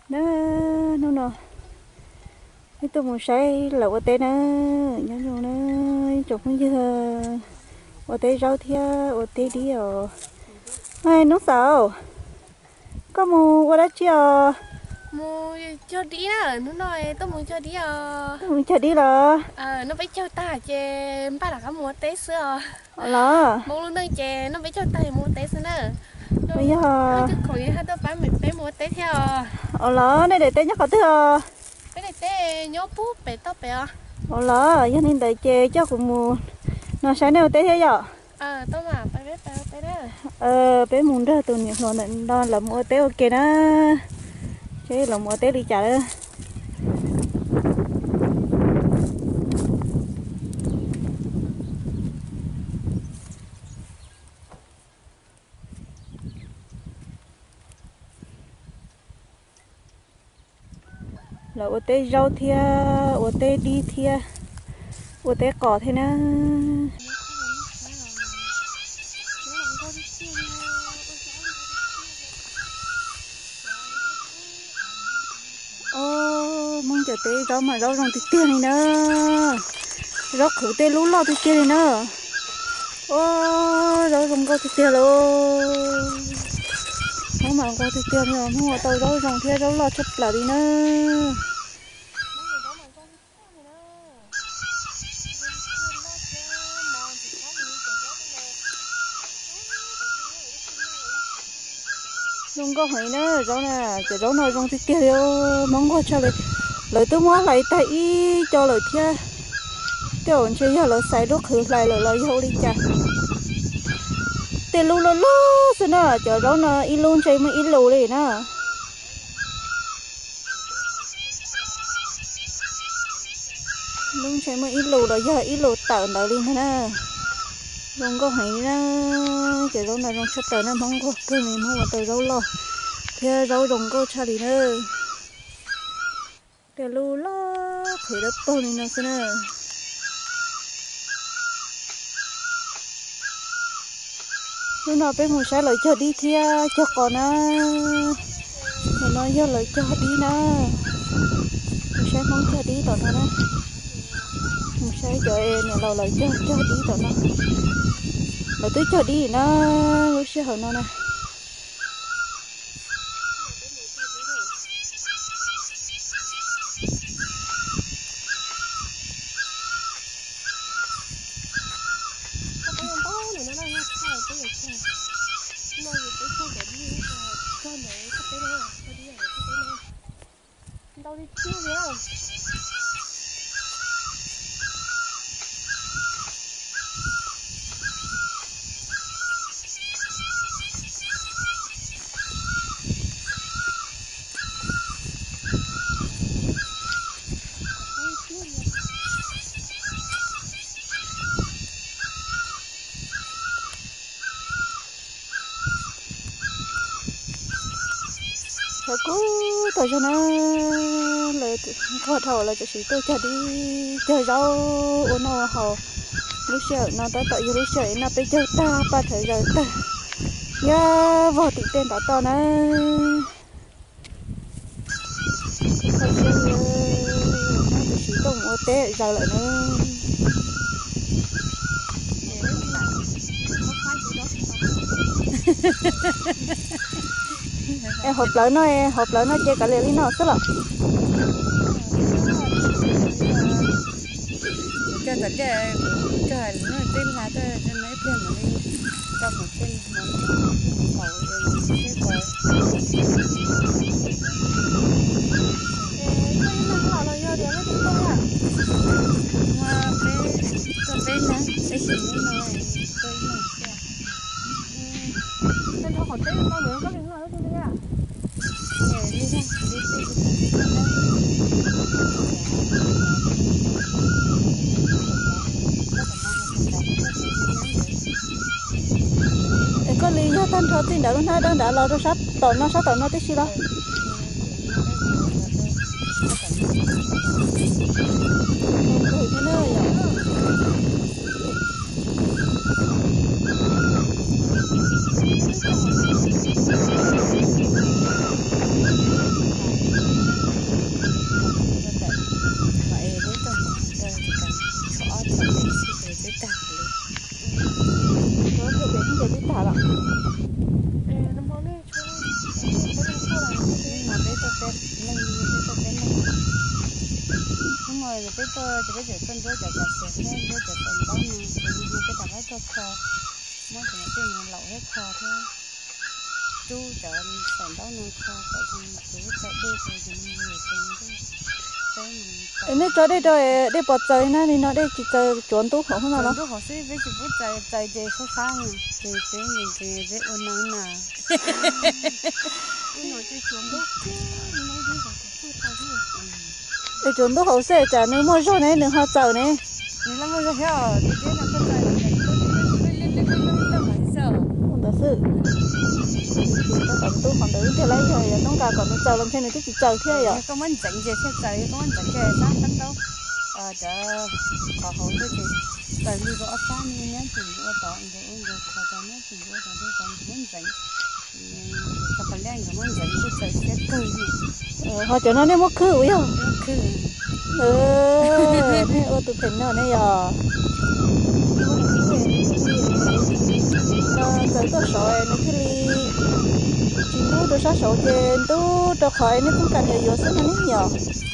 nó nó cái tôi muốn say là ở đây nó nhớ nhung nó chụp không như ở đây rau thia ở đây đi ở ai nó sao có mua qua đó chưa mua cho đi đó nó nói tôi muốn cho đi mình chờ đi rồi nó phải cho ta chè ba là có mua té sữa là mua luôn đây chè nó phải cho ta mua té sữa nữa bây giờ chứ còn hai đứa bán mình phải mua té theo là đây để té nhắc họ tới cái này té nhớ bút bể tóc bể là cho nên đợi chè cho cũng mua nó sáng nào té thế giờ tôi mà phải đó bé muốn ra từ nhiều rồi nên đó là mua té ok đó chứ là mua té đi chợ đó là ô té rau thia ô té đi thia ô té cỏ thế na ô mong chờ té rau mà rau rong tiền này nữa rau khử té lú lo tiền này nữa ô rau rong có tiền luôn không mà có tiền rồi không mà tao rau rong thia rau lo chấp là đi nữa rong có hỏi nữa rau nè chỉ rau nào rong thì tiêu mong có cho lời tôi muốn lại tại cho lời thia tiêu anh chơi giờ lời xài đốt khử lại lời dâu đi chả tiền lu lu lu xin nè chờ rau nè ít luôn chơi mới ít lù đi nè luôn chơi mới ít lù rồi giờ ít lù tạo lại đi nè rong có hỏi nữa chỉ rau này rong sắp tới nó mong có cái này mong mà tới rau lo thì rau rong có cha đi nữa để lu lo khởi đất to này nó xem nè lúc nào bé muốn sai lời cho đi thì cho con nó do lời cho đi nè muốn sai mong cho đi tao nó muốn sai cho em nhà lời cho đi tao nó mà tôi cho đi nó lúc sẽ hở nó nè đâu đi chưa vậy thôi cứ tôi cho nó lời khó thầu là chỉ tôi cho đi chơi rau ôn nó hồ lúc sợ nó tới tự lúc sợ nó tới chơi ta ba thời giờ ta ya vào thị tên tao to nó không chơi nó chỉ tông ô té giờ lại nó em hộp lợn nó chơi cả liền nó rất là cho thật cái nó tên là cho mấy tiền mà đi cho một tên màu cái cỏ mà cái nó cái gì nó nói cái này tên họ còn tên con nữa có những loại đó à có ly nhá tan cho tin đã nó đã lo cho sắp tàu nó tí xí đó mà bé tôi bé lên bé tôi bé lên không rồi bé tôi chỉ bây giờ con đứa giờ cả sẽ thế đứa giờ còn đó nè thì bây giờ bé cho kho mới chỉ là tên lẩu hết kho thôi chú chợ sản đó nè kho tại vì chú chợ đi thì nhiều tiền em nói cho đây rồi đây bỏ trời na thì nó đây chỉ trời chuẩn tú không nào đó chú họ sẽ với chú bút trời trời để khó khăn thì cái nhìn thì với ôn nắng nè nói chơi chuẩn tú nói đi vào cái tay đi để chuẩn tú hậu sẽ trả nếu mua rồi này đừng họ chờ này nếu làm mua heo thì cái là cái trời này lên phải sợ không thật sự ta còn tú còn đứng thì lấy rồi nó cả còn nó chờ làm thế này thì chỉ chờ thế à có muốn chỉnh gì thế trời có muốn chỉnh cái sáng tấn đâu chợ có hậu thôi chị tại vì có sáng như nhá chị có tọt rồi có tọt nhá chị có tọt đi còn muốn chỉnh các bạn lên muốn chỉnh có trời sẽ cười họ chờ nó nên mất khử vậy không khử thế ô tụi mình nó này à trời có sỏi nó cái ly chỉ tú tôi sát sỏi trên tú cho khỏi nó cũng cần nhiều sức nó nhiều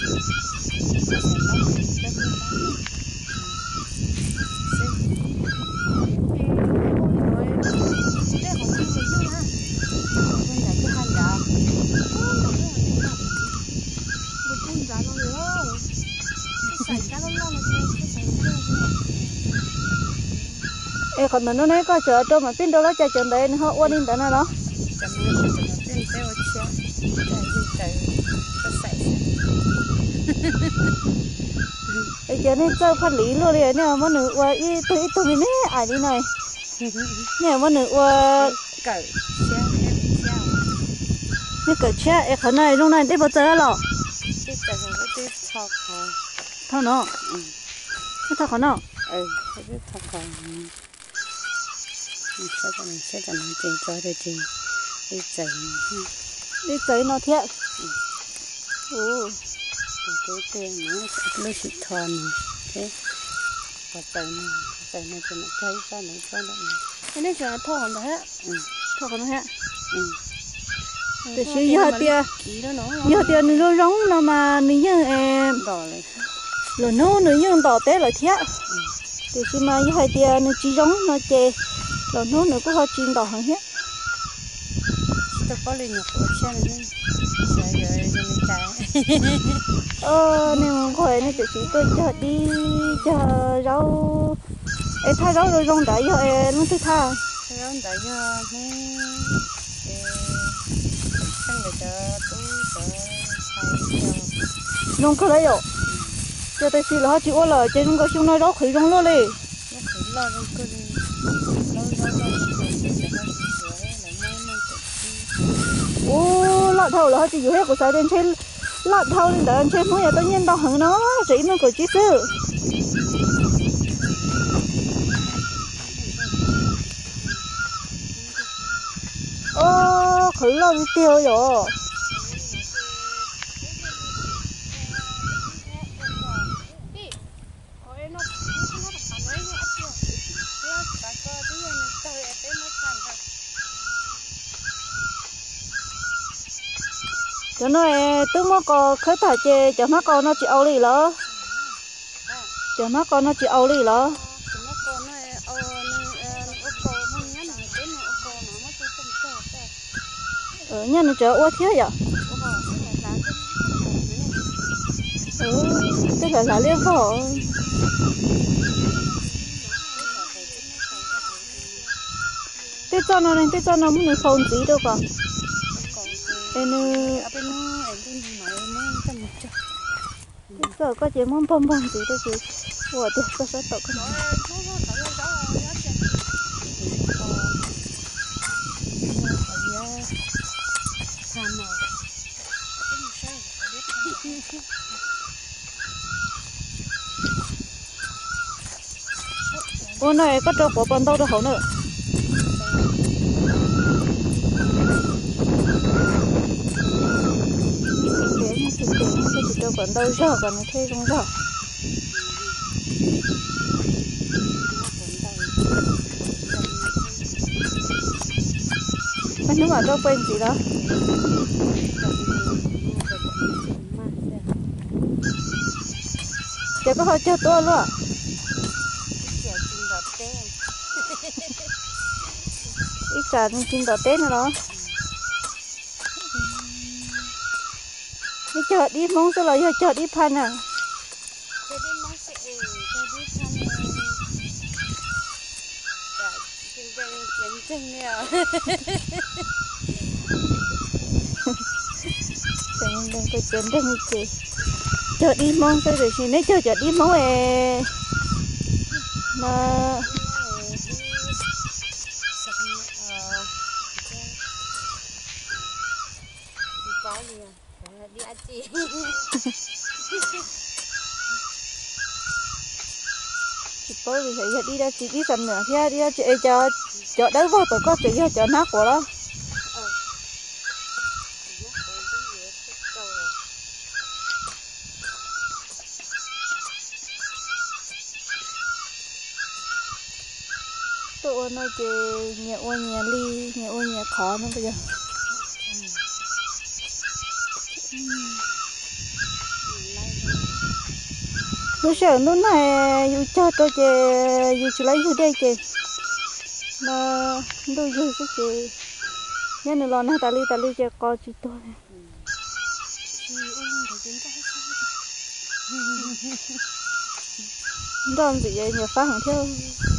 ê còn nó nói có chợ cho mà pin đâu đó cho chợ đấy họ quan in tới nào đó ê giờ nên chơi phát lý luôn đi nè mà nữ qua y tôi mình nè ai đi này nè mà nữ qua cởi nè cởi che ê khẩn này lúc này đi vào chơi rồi cái trời nó cái thọ thôi nó cái thọ khẩn nó cái thọ khẩn sẽ cho nó chỉ cho được chỉ đi chạy nó thiệt cái tiền nó lúc xịt thòn thế và chạy nó cho nó thấy sao nó sao đó cái này là thọ khẩn đó hết thọ khẩn đó hết để chỉ giờ tiền nó rong nó mà nếu như em đỏ này rồi nó nếu như đỏ té là thiệt thì khi mà giờ tiền nó chỉ rong nó chè rồi nó nữa có họ chìm đỏ hơn hết tôi có lên được ở trên này trời ơi cho mình chạy nếu mà khỏi nó chỉ tôi chờ đi chờ rau em thay rau rồi rong đại giờ em nó thứ tha rau đại giờ thế sang để chờ tôi chờ rong cái đấy rồi giờ tôi xin là chị ô là trên có chúng nó rau khỉ rong luôn đi lo rong cơ ô lợn thầu là chỉ hết của sao đến trên lợn thầu lên đàn trên mỗi nhà tự nhiên đau hẳn nó chỉ nó của chị sư ô khử lo đi tiêu rồi cho nó tức nó có khởi thả chê cho nó con nó chỉ âu đi lỡ cho nó con nó chỉ âu đi lỡ nhân nó chờ uất thế vậy tức là liên phổ tết cho nó muốn phun gì đâu cả em giờ có chỉ muốn bông bông gì đó chị của tiệc có sát tội con ô này có trâu của con đâu đâu hổ nữa cho còn đâu giờ còn nó thấy không giờ nó mà đâu quên gì đó chỉ có hơi cho tôi luôn ít cả những chim đỏ tết nữa đó đi chợ đi mong sao lại chợ đi pan à đừng có chuyện đó như chị chợ đi mong sao rồi chị nói chợ đi mong mà đi ăn chị tối vì vậy đi ra chị đi sầm nữa thì đi ra chị cho đấy vào tôi có chị cho nát của đó tôi nói chị nhà ô nhà ly nhà ô nhà khó nữa bây giờ lúc sau lúc này yêu cho tôi chị yêu chỉ lấy yêu đây chị mà đôi yêu cái chị nhớ nữa lo na ta ly chị coi chị tôi đó gì vậy nhiều phá hàng theo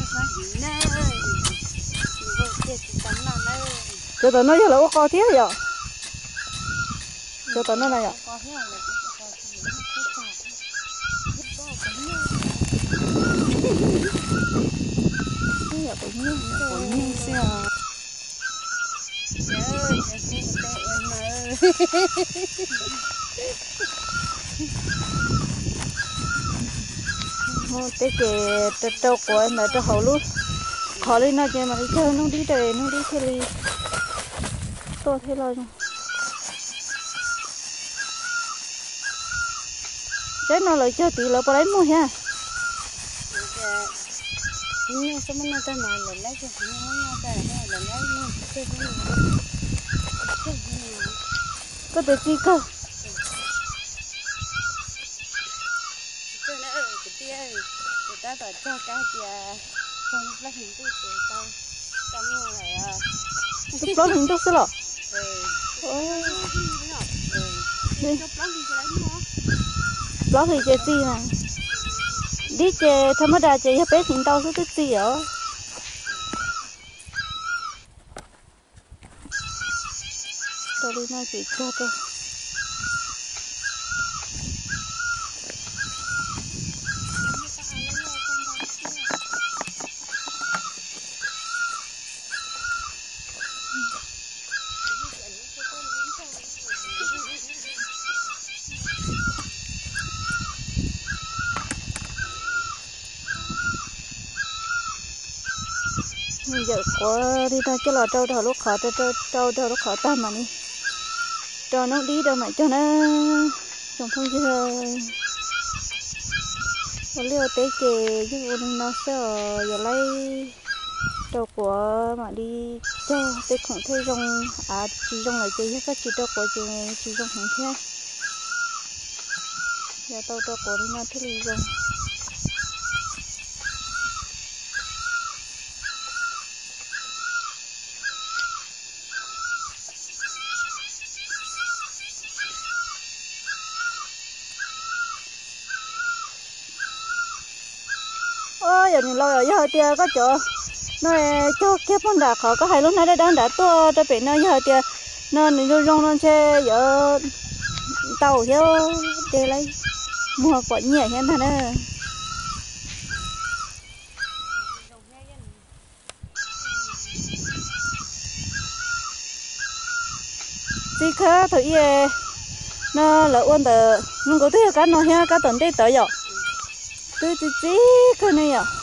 cho tao nói là có co thiết rồi cho tao nói này ạ cái chè trâu của em là trâu hậu luôn khó lên nó chè mà đi chơi nó đi trời nó đi chơi đi tôi thấy lo rồi cái nó lại chơi tí là bỏ lấy mua ha nhưng sao mà nó ta nói là lấy cho nó ta là lấy nó có thể chi cơ người ta bảo cho cá chè con lúc hình tôi tao tao mua này à lúc đó hình tôi sẽ lọ đó thì chơi gì nè đi chơi tham gia chơi hết bé hình tao sẽ gì ở tôi đi nói chuyện cho tôi giờ có đi ra cho là trâu thở lúc khó trâu lúc khó tam mà đi trâu nó đi đâu mà cho nó trồng không chưa có liều tế chè chứ nó sẽ giờ lấy trâu của mà đi cho tế không thấy rong chỉ rong là chị các chị trâu của chị rong không thế giờ trâu của đi nó thấy đi rong giờ nhìn lâu rồi giờ tia có chỗ nó cho kép con đã khó có hai lúc nãy đang đã tua cho biển nó giờ tia nó nhìn rong nó chơi giờ tàu theo để lấy mua quả nhẹ hiện thành nữa chỉ khá thôi nó là ôn tờ nó có thể cá nó ha cá tuần đây tới rồi tôi chỉ cái này à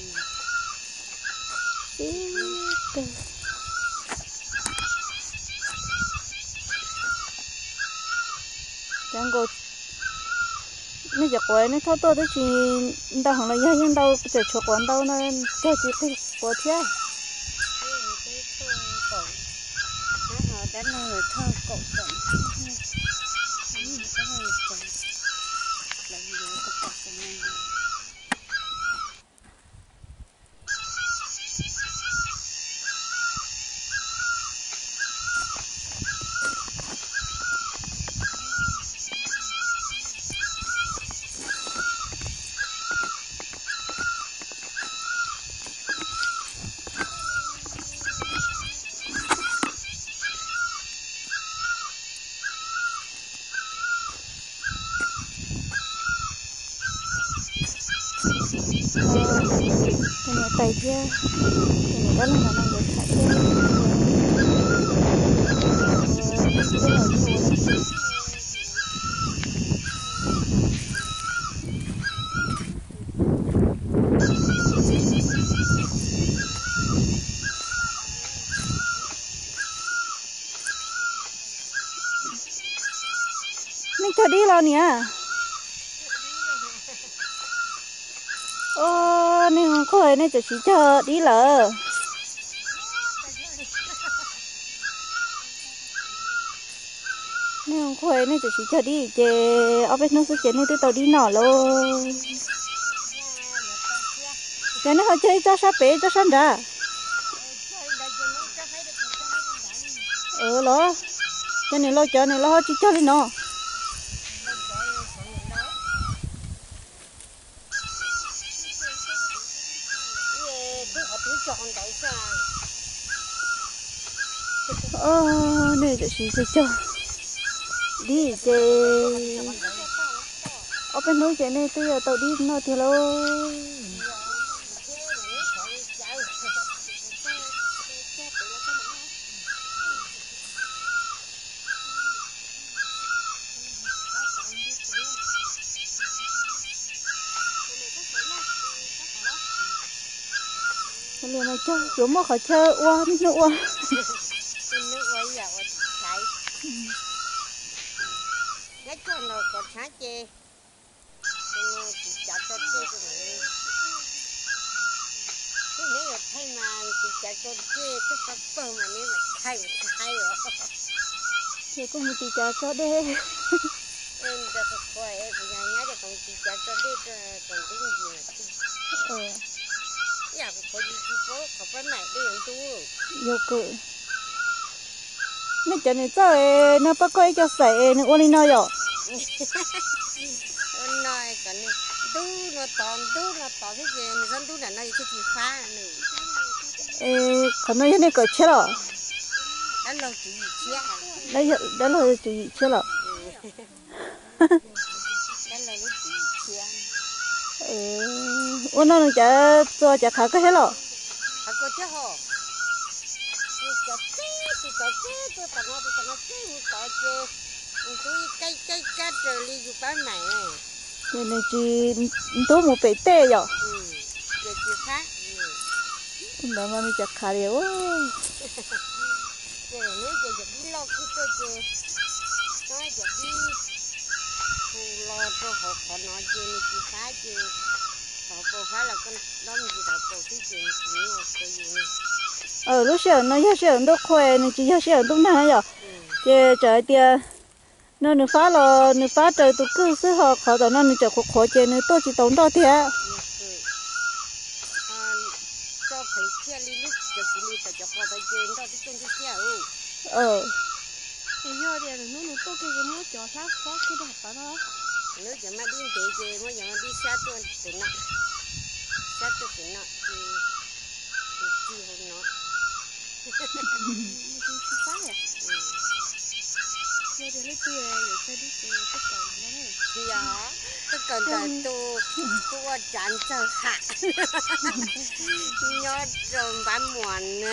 chẳng có nó giật quay nó tháo tôi tới chỉ tao hàng là gia nhân tao chờ cho quán tao nó cho chị cái quả thế cái này tay kia cái này đó là nó được thả kia mình cho đi lo nè ô nên không khơi nên chỉ chờ đi lờ nên không khơi nên chỉ chờ đi chè ở bên nó sẽ chè nên tới tàu đi nọ luôn chè nó họ chơi cho sao bé cho sao ra lo chè này lo chè này lo chỉ cho đi nọ này chỉ cho đi chè ở bên núi chè này tôi tàu đi nó thì lo liền này chơi chỗ mà khỏi chơi qua nước qua cái con nó còn xá chê chị chặt cho chê cho mày cái nếu thay mà chị chặt cho chê cái con bơ mà nếu mà thay rồi thì cũng một tí chặt cho đây em đã có coi em bây giờ nhớ để còn chị chặt cho đây còn cái gì mà dạ có gì chị bố có phải mày đi ăn tu vô cự nó cho nên chơi nó bắt coi cho sậy nó ôn nó rồi nói còn tu nó tòn cái gì nó dân tu là nó cái gì phá này còn nó như cỡ chết rồi đó là chỉ chia đó là chỉ chết rồi đó là lúc chỉ chia ôn nó chả cho chả khá cái hết rồi à cô chứ hả tôi tao nó tôi cái trời đi chụp bán này nên là chỉ tôi một bể tê rồi giờ chị khác đó mà mình chả khá điều á giờ nếu giờ đi lo cái tôi chơi nói giờ đi phụ lo cho họ nói chơi chị phá chơi họ phá là con đâm gì họ cái chuyện nhiều cái gì lúc xưa nó giờ xưa nó khỏe nó chỉ giờ xưa nó nào rồi chứ trời tia nó nửa phá trời tụ cứ xứ họ khó tao nó trời khó chơi nó tôi chỉ tốn đó thế cho phải chia đi lúc cho chị đi cho họ tới chơi đó thì chúng tôi chia thì giờ thì nó tốt cái mua cho sát có cái đó phải đó nếu giờ mà đi để chơi mà giờ đi sát cho tụi nó thì chi hơn nó phá à giờ thì lấy tiền rồi sao đi tất cả nó này dạ tất cả tôi chán chờ hạ nhớ rồi bán muộn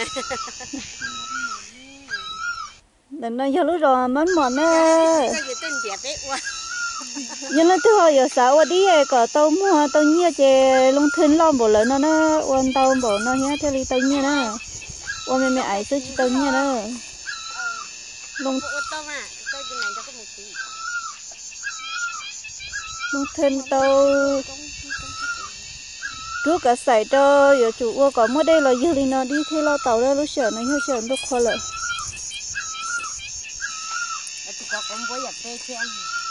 đừng nói cho lúc rồi món món nè cái gì tên đẹp đấy quá nhưng nó thứ hồi giờ sáu đi có tàu mua tàu nhia chè lông thên lom bộ lớn nó ôn tàu bộ nó hết theo đi tàu nhia đó ôn mẹ ấyซื้อtàu nhia đó lông thên tàu trước cả sải cho giờ chủ ua có mua đây là giờ đi nó đi theo lo tàu đó lúc sợ nó hơi sợ nó khó lợi có con bố giặt tê chen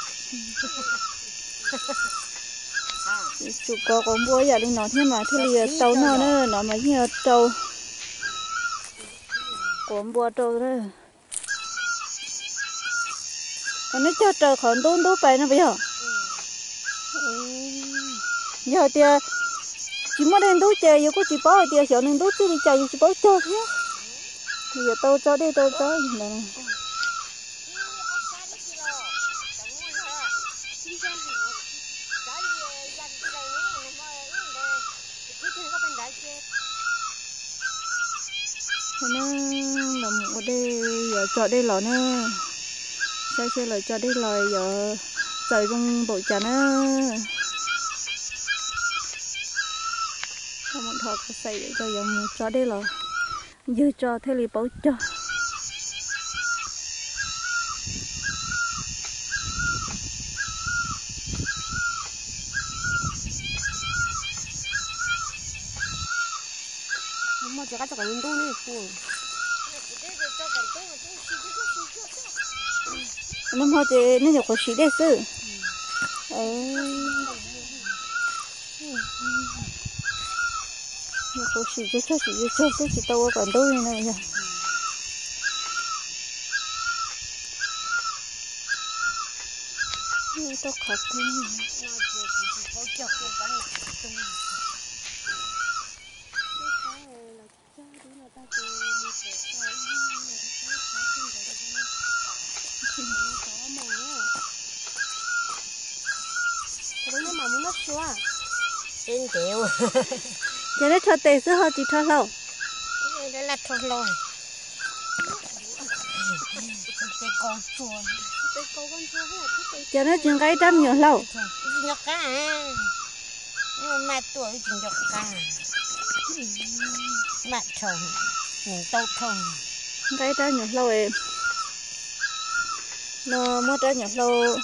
chủ có con bố giờ đi nó thêm mà thế thì tàu nó nữa nó mà nhiều tàu con bố tàu đó còn nó cho trời còn đốn đốn phải nó bây giờ thì chỉ mới đến đốn chè giờ có chỉ bảo thì giờ nên đốn chứ đi chè chỉ bảo cho thế bây giờ tàu cho đây tàu cho này nó là một đây giờ cho đây lò nè xe lời cho đây lời giờ trời rung bộ trà nó không muốn thọ cái xây để cho giờ một cho đây lò dư cho thế li bảo cho mà chỉ có cho cái運動呢副。 năm họ thì nó nhiều khó xí đấy chứ nhiều khó xí cho chỉ tao còn đâu này nè tao khó thế Trên triệu. giờ nó cho tê chứ họ chỉ cho lâu Đây là thôi rồi. Cái con chua. giờ nó chừng cái trăm nhiều lâu Nhọc cá à. Nhưng mà mai tuổi chỉ nhọc cá. Bạn chồng. Nhìn tốt không. cái trăm nhiều lâu em nó mất ra nhiều lâu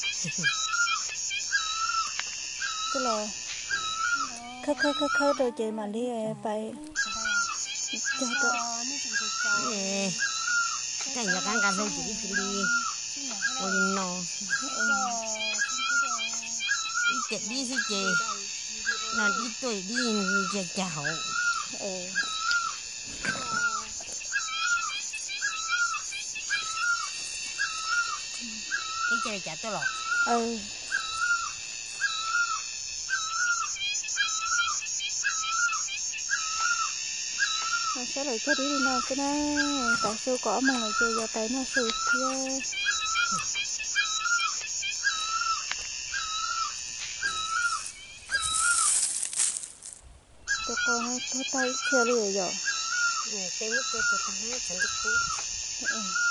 tức là khơ rồi chị mà đi phải cho tôi cái nhà cá cà phê chỉ đi ôi no đi chạy đi xí chị nó đi tuổi đi chạy chảo cái chơi chả tôi lọ sẽ lại cho đi nào cái này tại sao có mà lại chơi giờ tay nó sụt kia tụi con nó tay chơi đi rồi tên mất tôi thằng nó chẳng được